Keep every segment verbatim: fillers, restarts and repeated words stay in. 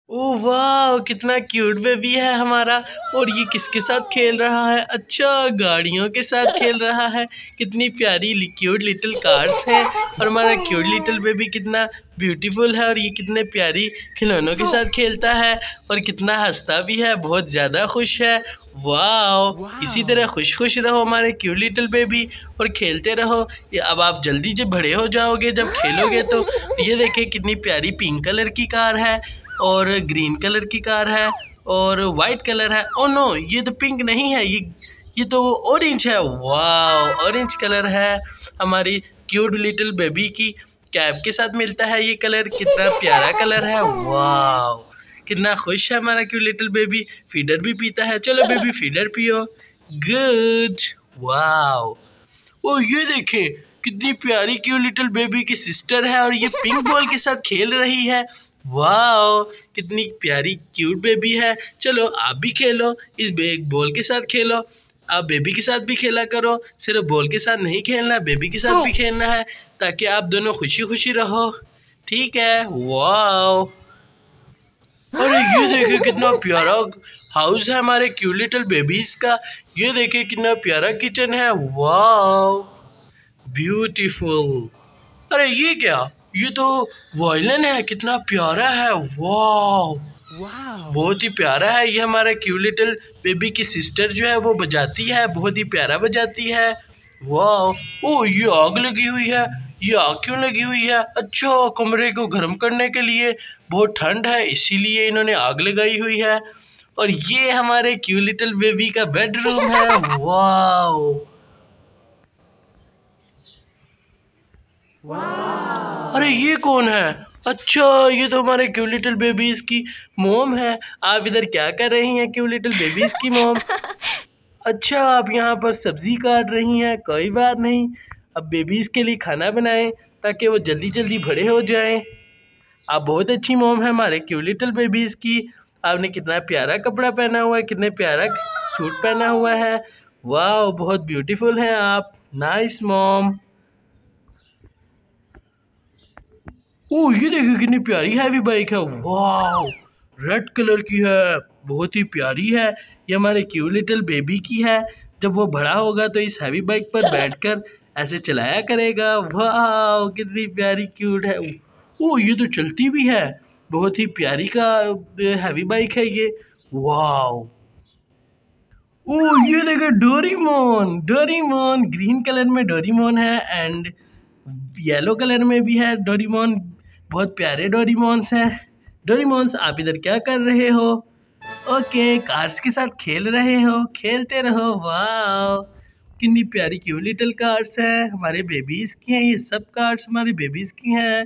ओह वाह, कितना cute baby है हमारा। और ये किसके साथ खेल रहा है? अच्छा, गाड़ियों के साथ खेल रहा है। कितनी प्यारी क्यूट लिटिल कार्स हैं। और हमारा क्यूट लिटिल बेबी कितना ब्यूटीफुल है। और ये कितने प्यारी खिलौनों के साथ खेलता है और कितना हंसता भी है, बहुत ज़्यादा खुश है। वाह, इसी तरह खुश खुश रहो हमारे क्यूट लिटिल बेबी और खेलते रहो। ये अब आप जल्दी जब बड़े हो जाओगे, जब खेलोगे तो ये देखिए कितनी प्यारी पिंक कलर की कार है और ग्रीन कलर की कार है और वाइट कलर है। ओ नो, ये तो पिंक नहीं है, ये ये तो ऑरेंज है। वाह, ऑरेंज कलर है। हमारी क्यूट लिटिल बेबी की कैप के साथ मिलता है ये कलर। कितना प्यारा कलर है। वाह, कितना खुश है हमारा क्यूट लिटिल बेबी। फीडर भी पीता है। चलो बेबी, फीडर पियो। गुड। वाह, ओ ये देखें कितनी प्यारी क्यूट लिटिल बेबी की सिस्टर है और ये पिंक बॉल के साथ खेल रही है। वाह, कितनी प्यारी क्यूट बेबी है। चलो आप भी खेलो, इस बॉल के साथ खेलो। आप बेबी के साथ भी खेला करो, सिर्फ बॉल के साथ नहीं खेलना, बेबी के साथ भी खेलना है, ताकि आप दोनों खुशी खुशी रहो। ठीक है। वाह, अरे ये देखिए कितना प्यारा हाउस है हमारे क्यूट लिटिल बेबीज का। ये देखिए कितना प्यारा किचन है। वाह, ब्यूटीफुल। अरे ये क्या? ये तो वायलिन है, कितना प्यारा है। वाह, बहुत ही प्यारा है। ये हमारा क्यूट लिटिल बेबी की सिस्टर जो है वो बजाती है, बहुत ही प्यारा बजाती है। वाह, ओ ये आग लगी हुई है। ये आग क्यों लगी हुई है? अच्छा, कमरे को गर्म करने के लिए, बहुत ठंड है इसीलिए इन्होंने आग लगाई हुई है। और ये हमारे क्यूट लिटिल बेबी का बेडरूम है। वाह, अरे ये कौन है? अच्छा, ये तो हमारे क्यूट लिटिल बेबीज की मोम है। आप इधर क्या कर रही हैं क्यूट लिटिल बेबीज की मोम? अच्छा, आप यहाँ पर सब्जी काट रही हैं। कोई बात नहीं, अब बेबीज के लिए खाना बनाएं ताकि वो जल्दी जल्दी बड़े हो जाएं। आप बहुत अच्छी मोम है हमारे क्यूट लिटिल बेबीज की। आपने कितना प्यारा कपड़ा पहना हुआ है, कितने प्यारा सूट पहना हुआ है। वाह, बहुत ब्यूटीफुल हैं आप। Nice mom. ओह ये देखिए कितनी प्यारी हैवी बाइक है। वाह, रेड कलर की है, बहुत ही प्यारी है। ये हमारे क्यूट लिटिल बेबी की है। जब वो बड़ा होगा तो इस हैवी बाइक पर बैठकर ऐसे चलाया करेगा। वाह, कितनी प्यारी क्यूट है। ओह ये तो चलती भी है, बहुत ही प्यारी का हैवी बाइक है ये। वाह, ओह ये देखिए डोरीमोन। डोरीमोन ग्रीन कलर में डोरीमोन है एंड येलो कलर में भी है डोरीमोन। बहुत प्यारे डोरीमोन्स हैं। डोरीमोन्स, आप इधर क्या कर रहे हो? ओके, कार्स के साथ खेल रहे हो, खेलते रहो। वाह, कितनी प्यारी क्यूट लिटिल कार्स है, हमारे बेबीज की हैं। ये सब कार्स हमारे बेबीज की हैं।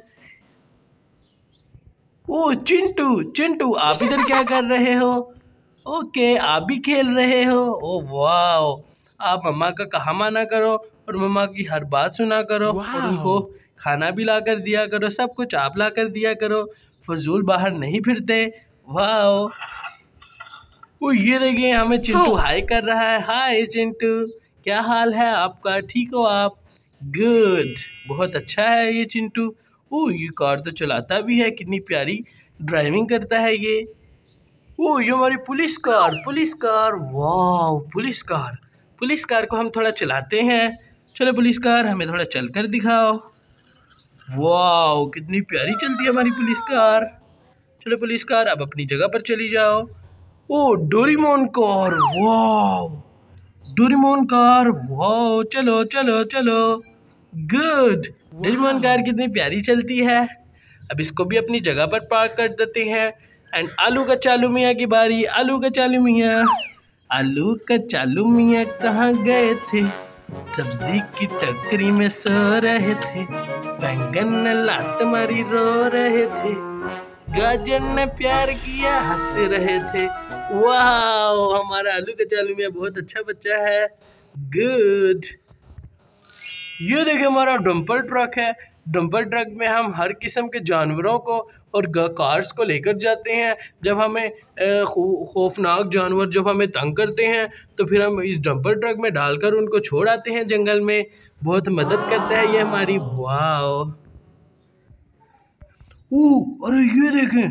ओ चिंटू, चिंटू आप इधर क्या कर रहे हो? ओके, आप भी खेल रहे हो। ओ वाह, आप मम्मा का कहा माना करो और मम्मा की हर बात सुना करो और उनको खाना भी ला कर दिया करो। सब कुछ आप ला कर दिया करो, फजूल बाहर नहीं फिरते। वाह, ओ ये देखिए हमें चिंटू हाय कर रहा है। हाय चिंटू, क्या हाल है आपका? ठीक हो आप? गुड, बहुत अच्छा है ये चिंटू। ओ ये कार तो चलाता भी है, कितनी प्यारी ड्राइविंग करता है ये। ओ ये हमारी पुलिस कार, पुलिस कार। वाह, पुलिस कार। पुलिस कार को हम थोड़ा चलाते हैं। चलो पुलिस कार, हमें थोड़ा चलकर दिखाओ। वाह, कितनी प्यारी चलती है हमारी पुलिस कार। चलो पुलिस कार, अब अपनी जगह पर चली जाओ। ओ डोरीमोन कार। वाह, डोरीमोन कार। वाह, चलो चलो चलो। गुड। डोरीमोन कार कितनी प्यारी चलती है। अब इसको भी अपनी जगह पर पार्क कर देते हैं। एंड आलू का चालू मियाँ की बारी। आलू का चालू मियाँ, आलू का चालू मियाँ कहाँ गए थे? सब्जी की टकरी में सो रहे थे, बैंगन ने लात मारी रो रहे थे, गाजर ने प्यार किया हंस रहे थे। वाह, हमारा आलू का चालू मियाँ बहुत अच्छा बच्चा है। गुड। ये देखिए हमारा डंपर ट्रक है। डंपर ट्रक में हम हर किस्म के जानवरों को और कार्स को लेकर जाते हैं। जब हमें खौफनाक जानवर जब हमें तंग करते हैं तो फिर हम इस डंपर ट्रक में डालकर उनको छोड़ आते हैं जंगल में। बहुत मदद करता है ये हमारी। वाह, ओ अरे ये देखें,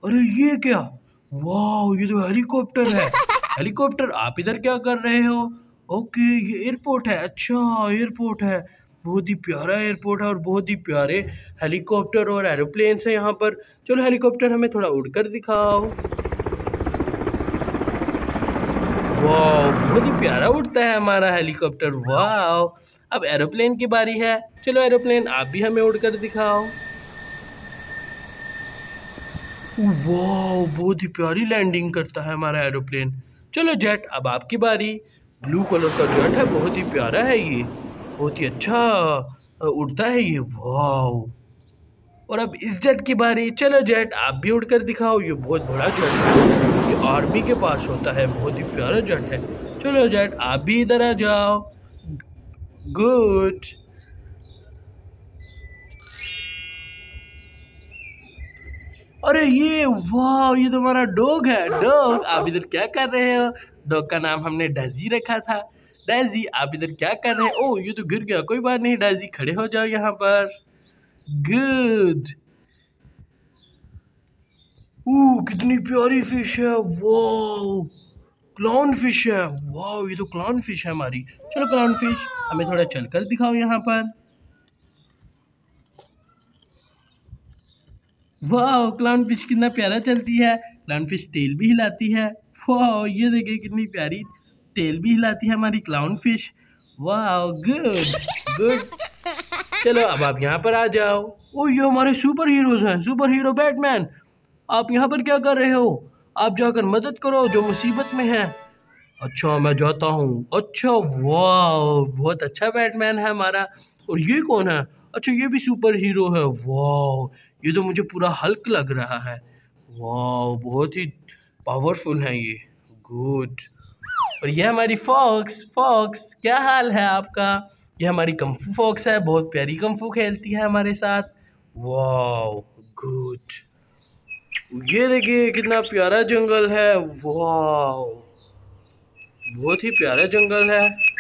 अरे ये क्या, वाह ये तो हेलीकॉप्टर है। हेलीकॉप्टर, आप इधर क्या कर रहे हो? ओके ये एयरपोर्ट है, अच्छा एयरपोर्ट है, बहुत ही प्यारा एयरपोर्ट है और बहुत ही प्यारे हेलीकॉप्टर और एरोप्लेन्स हैं यहाँ पर। चलो हेलीकॉप्टर हमें थोड़ा उड़कर दिखाओ। वाह बहुत ही प्यारा उड़ता है हमारा हेलीकॉप्टर, वाह। अब एरोप्लेन की बारी है, चलो एरोप्लेन आप भी हमें उड़कर दिखाओ। वाह बहुत ही प्यारी लैंडिंग करता है हमारा एरोप्लेन। चलो जेट अब आपकी बारी। ब्लू कलर का जेट है, बहुत ही प्यारा है ये, बहुत ही अच्छा उड़ता है ये, वाह। और अब इस जेट की बारी, चलो जेट आप भी उड़कर दिखाओ। ये बहुत बड़ा जेट है, ये आर्मी के पास होता है, बहुत ही प्यारा जेट है। चलो जेट आप भी इधर आ जाओ। गुड। अरे ये वाह ये तो हमारा डॉग है। डॉग आप इधर क्या कर रहे हो? डॉग का नाम हमने डेजी रखा था। डेजी आप इधर क्या कर रहे हो? ओ ये तो गिर गया, कोई बात नहीं डेजी, खड़े हो जाओ यहाँ पर। गुड। ओ कितनी प्यारी फिश है, वाह क्लाउन फिश है, वाह ये तो क्लाउन फिश है हमारी। चलो क्लाउन फिश हमें थोड़ा चलकर दिखाओ यहाँ पर। वाह क्लाउन फिश कितना प्यारा चलती है, क्लाउन फिश टेल भी हिलाती है। वाह ये देखिए कितनी प्यारी टेल भी हिलाती है हमारी क्लाउन फिश। वाह गुड गुड। चलो अब आप यहाँ पर आ जाओ। ओ ये हमारे सुपर हीरोज हैं, सुपर हीरो बैटमैन। आप यहाँ पर क्या कर रहे हो? आप जाकर मदद करो जो मुसीबत में है। अच्छा मैं जाता हूँ, अच्छा वाह बहुत अच्छा बैटमैन है हमारा। और ये कौन है? अच्छा ये भी सुपर हीरो है, वाह ये तो मुझे पूरा हल्क लग रहा है, वाह बहुत ही पावरफुल है ये। गुड। और ये हमारी फॉक्स। फॉक्स क्या हाल है आपका? ये हमारी कंफू फॉक्स है, बहुत प्यारी कंफू खेलती है हमारे साथ। वाह गुड। ये देखिए कितना प्यारा जंगल है, वाह बहुत ही प्यारा जंगल है।